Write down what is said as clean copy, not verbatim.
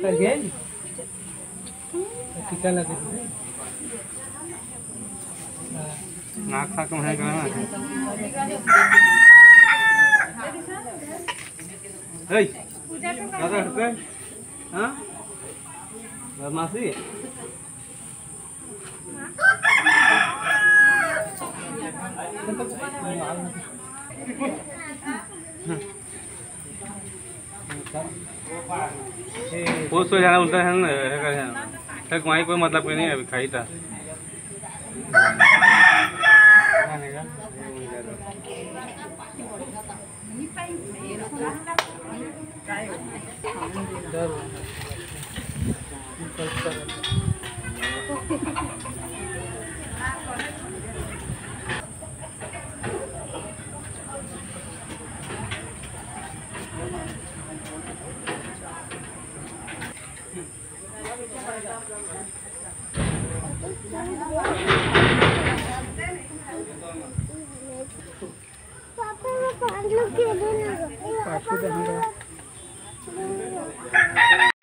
टीका लगे नाक खा कम है कहाँ है दादा हटके हाँ बदमाशी वो सो जाना उल्टा है ना तक वहीं कोई मतलब कोई नहीं है अभी खाई था पापा